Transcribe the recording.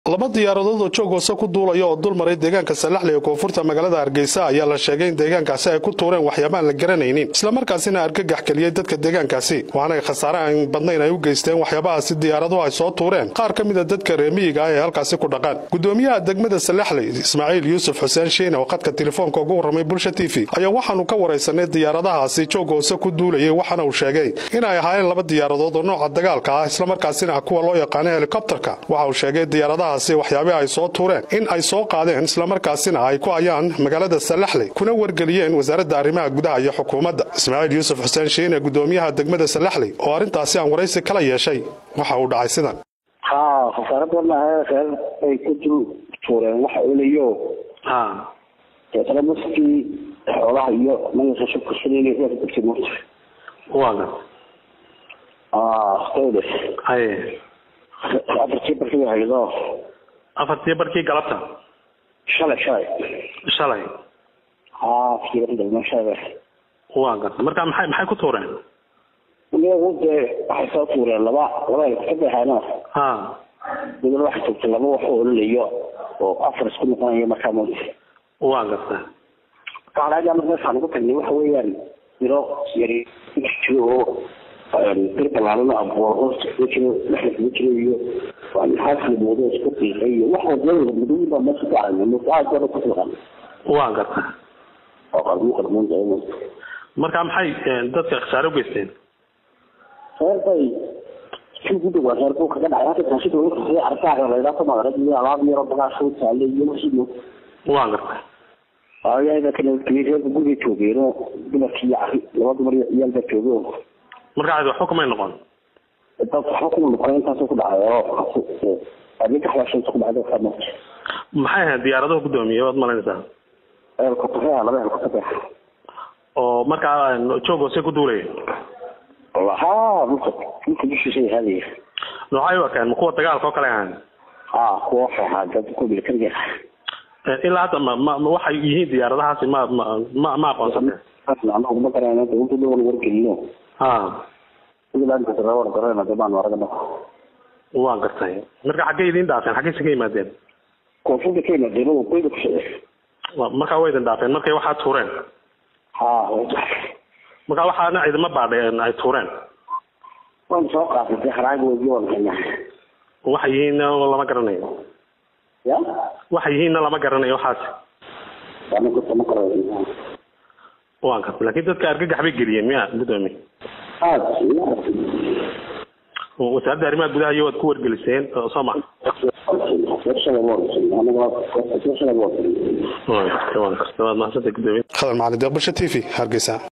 laba diyaaradood oo joog hoose ku duulaya oo dul maray deegaanka Salaxley ee koonfurta magaalada Hargeysa ayaa la sheegay in deegaankaasi ay ku tuureen waxyaabo aan la garanaynin isla markaasina argagax kaliyay dadka deegaankaasi waxaana khasaare aan badnayn ay u geysteen waxyaabahaasi diyaaraduhu ay soo tuureen qaar ka mid ah dadka reer miyiga ah ee halkaasi ku dhaqan gudoomiyaha degmada Salaxley Ismaaciil Yuusuf Xuseen Shiine oo qadka telefoonka ugu waramay Bulsha TV ayaa waxaanu ka wareysanay diyaaradahaasi joog hoose ku duulayay waxaana uu sheegay in ay ahaayeen laba diyaaradood oo nooca dagaalka ah isla markaasina kuwa loo yaqaan helicopterka waxa uu sheegay diyaaradaha waxyaabaha ay soo tuureen in ay soo qaadeen isla markaasina ay ku ayaan magaalada Salaxley kuna wargeliyeen wasaaradda arrimaha gudaha iyo xukuumadda Ismaaciil Yuusuf Xuseen Shiine gudoomiyaha degmada Salaxley oo arintaasi aan wareysi kala yeeshay waxa uu dhacay sidan khasaaradna ay ku tuureen waxa uu leeyahay talamuski xoolaha iyo magaca shubka shilay ee dadka moota waaga afartii barkii galabta shalay fiirada mashaada waaga marka maxay ku tuureen waxay soo tuureen laba ka baxayna dad wax ku laba wax oo leeyo oo afar isku noqonaya marka mood waaga qaalaga marka saan ku tagnay waxa weeyaan diro yari oo birbalana aboo iyo waan xaafid moodo isku qiiqay waxa dawladda midowga ma soo dhacay muqaadaro ku tuuran waa garta oo qalmo dawladda marka maxay dadka khasaaro geysteen sababay sidoo kale waxaa ka dhacay hada sidoo kale arkaga la yiraahdo magaalada alaab yar oo bagaasho saalay iyo sidoo waa garta ayay kale kaliya guriga joogeeno dumarkii laba dumar iyo yalba joogo marka aad wax kuma noqon dad xukum noqon taas ku dhacayo adiga xalaashan ku dhacdo fadlan maxay diyaaradaha gudoomiye wad malaynaysaa ku tahay laba ku tahay oo marka joog hoose ku duulay wallaha mumkin shay hadi noocayo kan kuwa dagaalka kale aan kuwa xaada ku bilkaniga ilaa hadda ma waxay yihiin diyaaradahaasi ma aqoonsan ana ugu makarayna inta dad wargelino ilaan ka tarawar dareen dadaan waragna waan gartay marka xagee idin dhaafeen xagee ka yimaadeen koonfurta ka yimaadeen oo qoyda ku socday marka way idin dhaafeen markay waxa tuureen marka waxaana ciidama baadheen ay tuureen waan soo qaatay haraago iyo waxna waxay yihiin lama garanayo ya waxay yihiin lama garanayo waxaas waan ku tamakarayo waan ka laakiin dadka argagax bay geliyeen miya gudoomiye wasaaradda arrimaha gudaha iyo waad ku wargeliseen Soomaa waan ka soo maasanta gudoomiye Khadar Macalin Bulsha TV Hargeysa